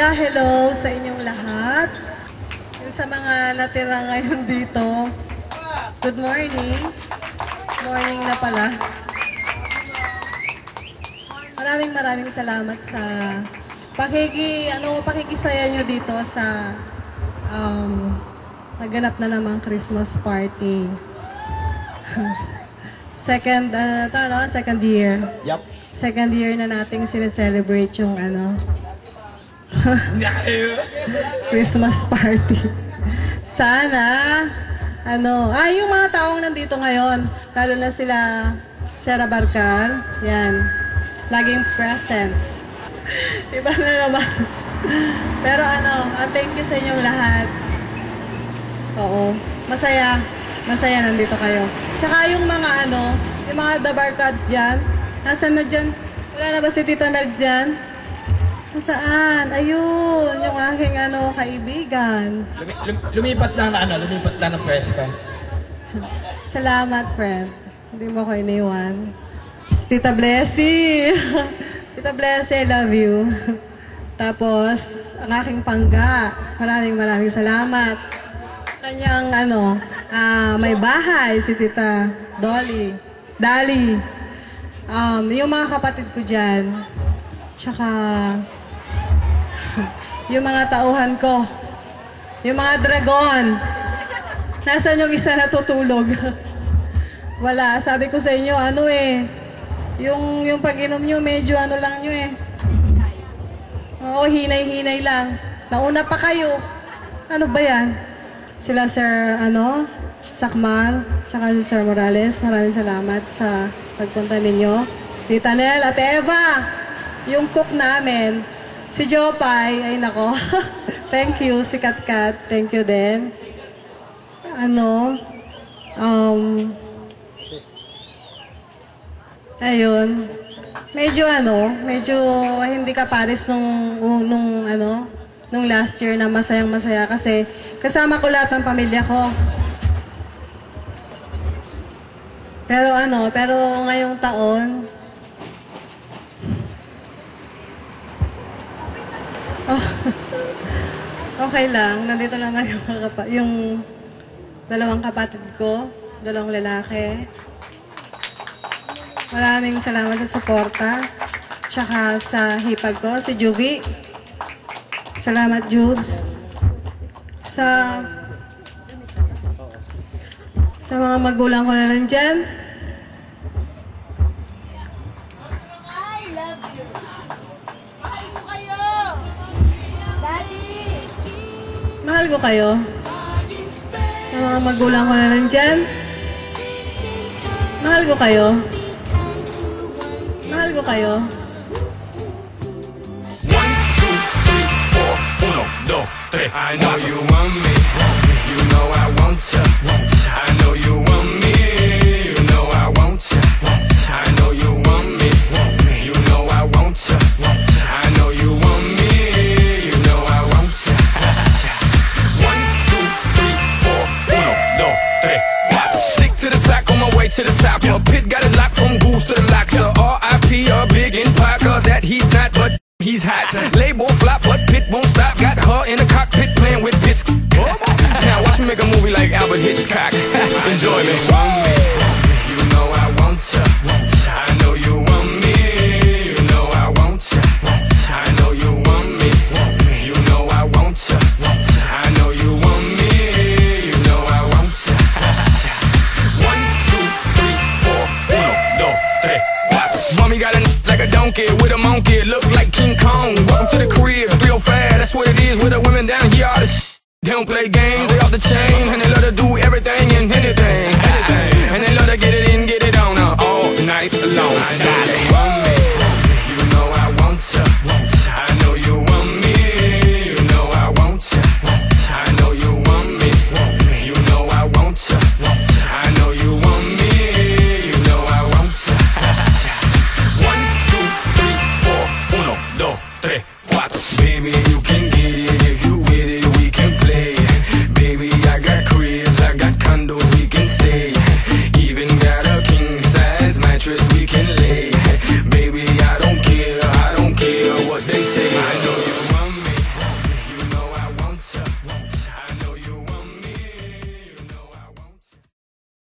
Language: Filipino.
Kaya hello sa inyong lahat. Yung sa mga natira ngayon dito, good morning. Morning na pala. Maraming salamat sa pakikisaya nyo dito sa naganap na namang Christmas party. Second year. Yup. Second year na nating sineselebrate yung Christmas party. Sana, yung mga taong nandito ngayon, lalo na sila Sara Barcal, yan, laging present. Iba na naman. Pero thank you sa inyong lahat. Oo, masaya nandito kayo. Tsaka yung mga yung mga The Barcads dyan, nasaan na dyan? Wala na ba si Tita Melgs dyan? Nasaan? Ayun, yung aking kaibigan. Lumipat lang ng pwesto. Salamat, friend. Hindi mo ko iniwan. Si Tita Blessy. Tita Blessy, I love you. Tapos, ang aking pangga. Maraming salamat. Kanyang, may bahay, si Tita Dali. Yung mga kapatid ko dyan. Tsaka, yung mga tauhan ko. Yung mga dragon. Nasaan yung isa natutulog? Wala. Sabi ko sa inyo, yung pag-inom nyo, medyo lang nyo eh. Oo, hinay-hinay lang. Nauna pa kayo. Ano ba yan? Sila Sir, Sakmar, tsaka si Sir Morales. Maraming salamat sa pagpunta ninyo. Tita Nel, Ate Eva, yung cook namin, si Jopay, ay nako. Thank you, si Katkat. Thank you din. Ayun. Medyo hindi ka pares nung last year na masayang-masaya kasi kasama ko lahat ng pamilya ko. Pero ngayong taon, okay lang. Nandito naman yung dalawang kapatid ko, dalawang lalaki. Maraming salamat sa suporta. Tsaka sa hipag ko, si Juvie. Salamat, Jubes. Sa mga magulang ko na nandyan. I love you. Mahal ko kayo. Daddy. Mahal ko kayo. Sa mga magulang ko na nandyan. Mahal ko kayo. Mahal ko kayo. 1, 2, 3, 4, 1, 2, 3. I know you want me. You know I want you. I know you want me. You know I want you. I know you want me. You know I want you. I know you want me. You know I want you. 1, 2, 3, 4, 1, 2, 3. Stick to the track on my way to the top. A pit got it locked from goose to the locks. R.I.P. a big in Parker that he's not, but he's hot. Label flop, but Pit won't stop. Got her in the cockpit playing with bits. Now watch me make a movie like Albert Hitchcock. Enjoy me. You know I want you. I know you want me. You know I want you. I know you want me. You know I want you. I know you want me. You know I want you. 1, 2, 3, 4, 1, 2, 3, 4. Mommy got a like a donkey with a monkey, look like King Kong. Welcome to the crib, 305, that's what it is with the women down here. All the they don't play games, they off the chain, and they love to do everything and anything. And they love to get it in, get it on all night long.